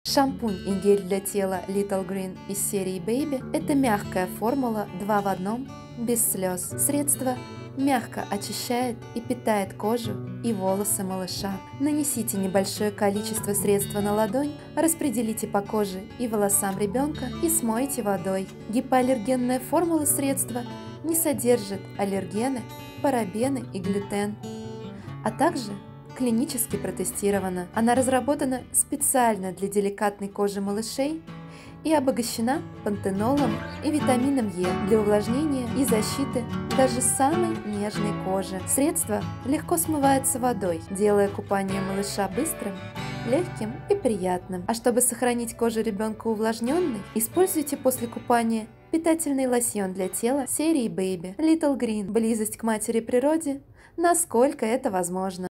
Шампунь и гель для тела Little Green из серии Baby – это мягкая формула 2 в 1, без слез. Средство мягко очищает и питает кожу и волосы малыша. Нанесите небольшое количество средства на ладонь, распределите по коже и волосам ребенка и смойте водой. Гипоаллергенная формула средства не содержит аллергены, парабены и глютен, а также клинически протестирована. Она разработана специально для деликатной кожи малышей и обогащена пантенолом и витамином Е для увлажнения и защиты даже самой нежной кожи. Средство легко смывается водой, делая купание малыша быстрым, легким и приятным. А чтобы сохранить кожу ребенка увлажненной, используйте после купания питательный лосьон для тела серии Baby. Little Green. Близость к матери природе, насколько это возможно.